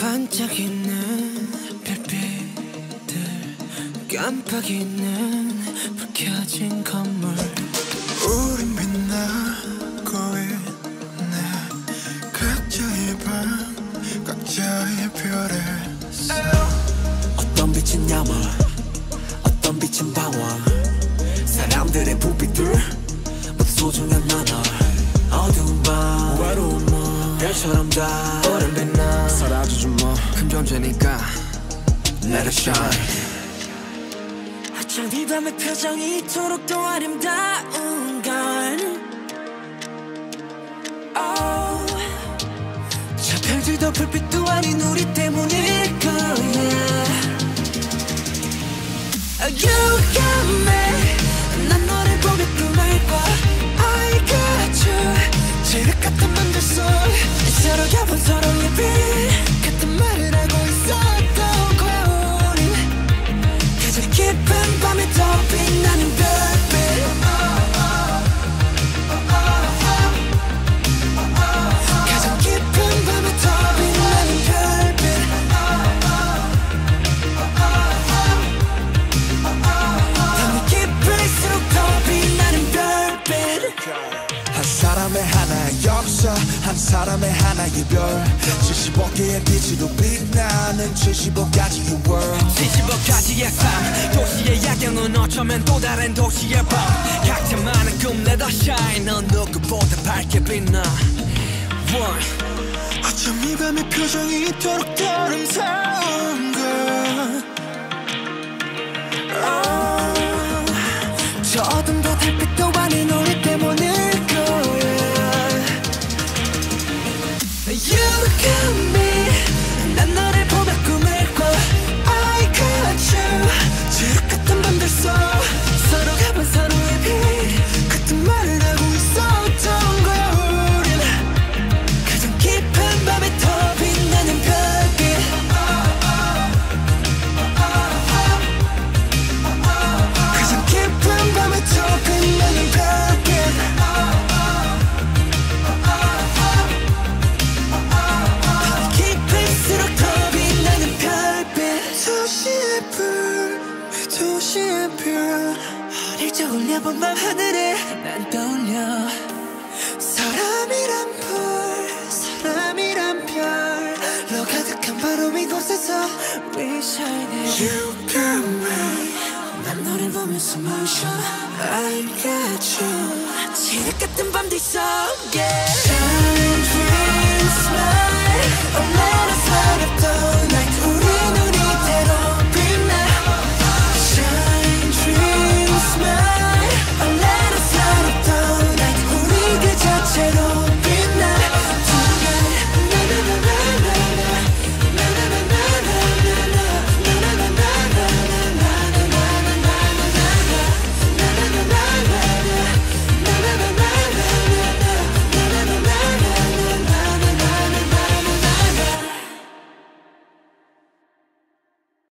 반짝이는 별빛들, 깜빡이는 불 켜진 건물. 우린 빛나고 있네. 각자의 방, 각자의 별에 어떤 빛은 야물, 어떤 빛은 방황. 사람들의 부비들 모두 소중한 나널. 어두운 밤, 외로운 몸, 별처럼 다 오랜 빛나. 사라져줘 뭐, 큰 존재니까 Let it shine. 어쩜 이 밤의 표정이 이토록 더 아름다운 건 저 별들도 불빛도 아닌 우리 때문일 거야. You got me, 난 너를 보며 꿈을 꿔. I got you, 지륵같은 맘들 속 서로 겹은 서로의 빛 같은 말을 하고 있었던 거야. 우린 가장 깊은 밤에 더 빛나는 별빛. 가장 깊은 밤에 더 빛나는 별빛. 밤이 깊을수록 더 빛나는 별빛. 한 사람의 하나의 역사, 한 사람의 하나의 별. 75개의 빛으로 빛나는 75가지의 world. 75가지의 삶, 도시의 야경은 어쩌면 또 다른 도시의 밤. 각자만의 꿈 let us shine. 넌 누구보다 밝게 빛나. 어쩜 이 밤의 표정이 이토록 더 아름다운 걸. 저 어둠도 달빛도 아닌 우리 때문일 거야. You got me, 난 너를 보며 꿈을 꿔. I got you, 지륵같은 밤들 속 서로 겹은 서로의 빛 같은 말을 하고 있었던 거야. 우린 가장 깊은 밤에 더 빛나는 별빛. 가장 깊은 밤에 더 빛나는 별빛. 깊을수록 더 빛나는 별빛. 도시의 불, 도시의 별. 어릴 적 올려본 밤 하늘에 난 떠올려. 사람이란 불, 사람이란 별로 가득한 바로 이곳에서 We shine. You got me, 난 너를 보면서 숨을 쉬어. I got you, 지륵같은 밤들 속에 Shine, dream, smile, oh,